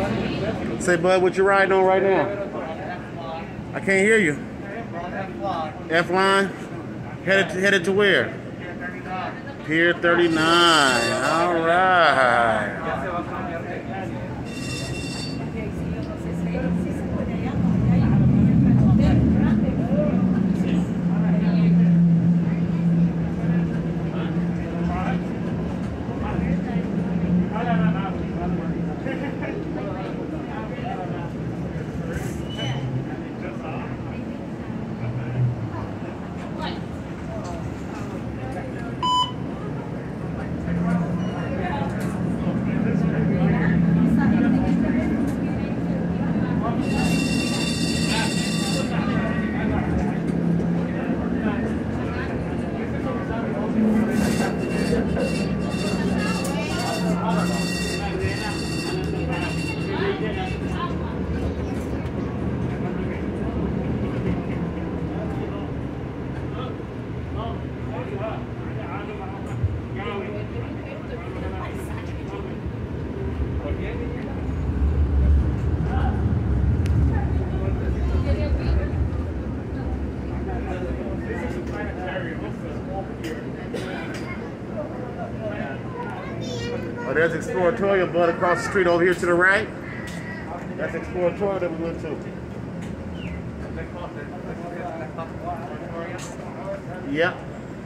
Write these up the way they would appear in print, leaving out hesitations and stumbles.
Say, bud, what you riding on right now? I can't hear you. F-line? Headed to where? Pier 39. All right. Oh, there's Exploratorium, bud, across the street over here to the right. That's Exploratorium that we went to. Yep.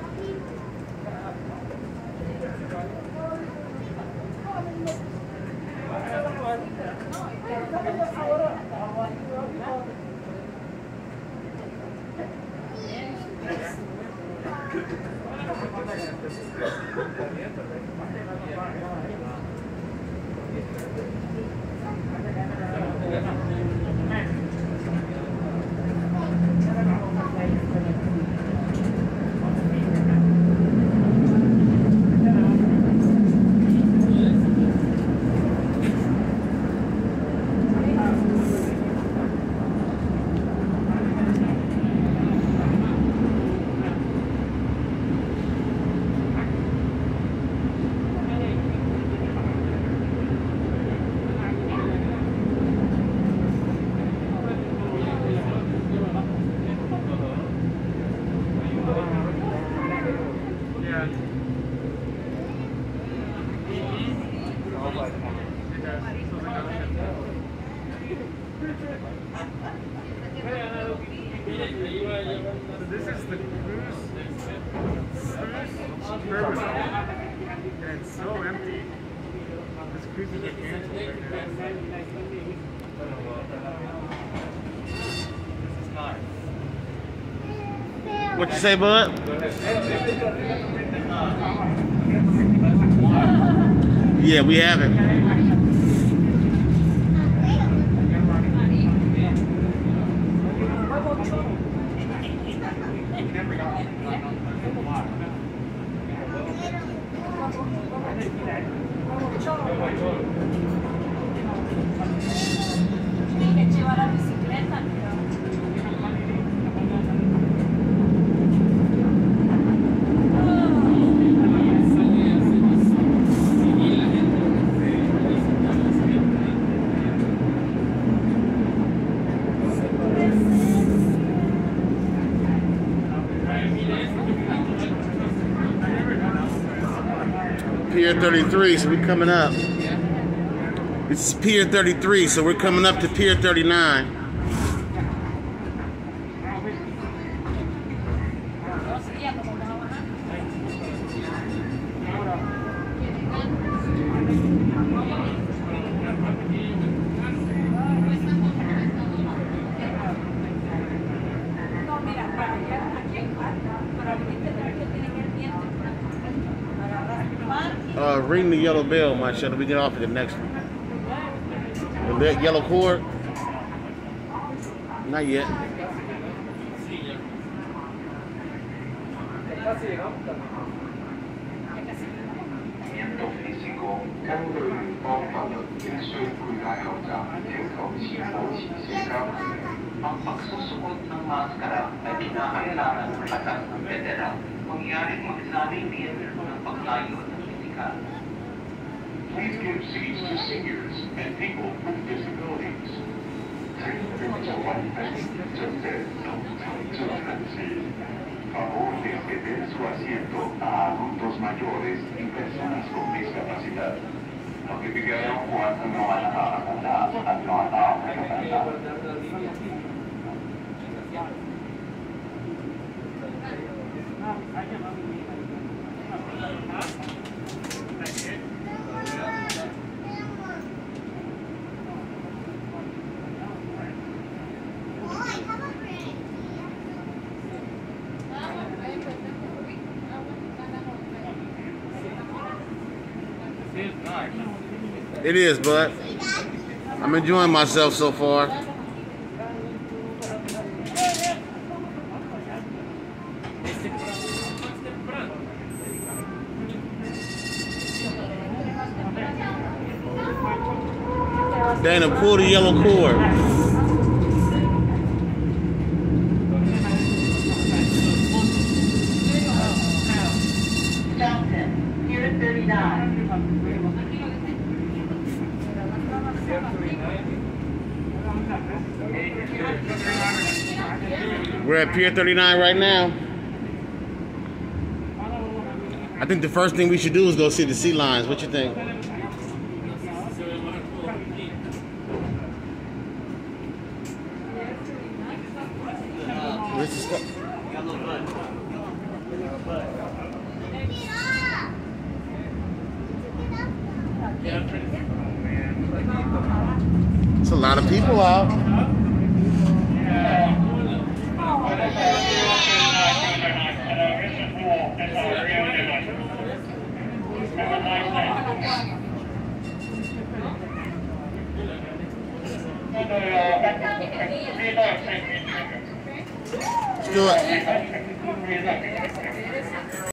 This is the cruise terminal, and it's so empty. This cruise is canceled right now. This is nice. What you say, bud? Yeah, we have it. Pier 33, so we're coming up. This is Pier 33, so we're coming up to Pier 39. Ring the yellow bell, my shuttle. We get off at the next one. The yellow cord? Not yet. Please give seats to seniors and people with disabilities. Favor de ceder su asiento a adultos mayores y personas con discapacidad. Notificaron cuando no van a acordar at no It is, bud. I'm enjoying myself so far. Dayna, pull the yellow cord. Johnson, here at 39. We're at Pier 39 right now. I think the first thing we should do is go see the sea lions. What you think? Where's the stuff? It's a lot of people out. Let's do it.